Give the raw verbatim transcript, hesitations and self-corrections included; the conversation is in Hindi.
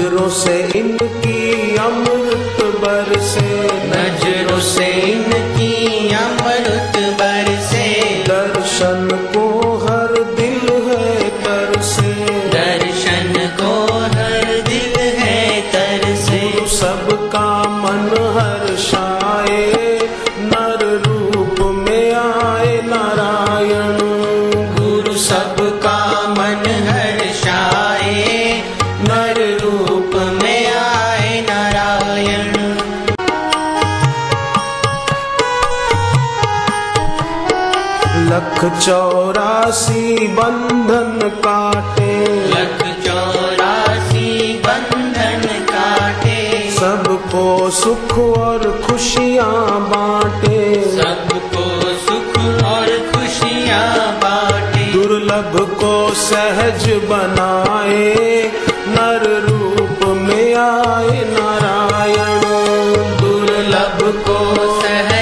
नजरों से इनकी अमृत बरसे, नजरों से इनकी अमृत बरसे, दर्शन को हर दिल है तरसे, दर्शन को हर दिल है तरसे। गुरु सबका मन हर्षाए, नर रूप में आए नारायण। गुरु सबका मन हर्षाए, नर रूप में आए नारायण। लख चौरासी बंधन काटे, लख चौरासी बंधन काटे, सबको सुख और खुशियाँ बांटे, सबको सुख और खुशियाँ बांटे। दुर्लभ को सहज बनाए, नर रूप में आए नारायण। दुर्लभ को सहज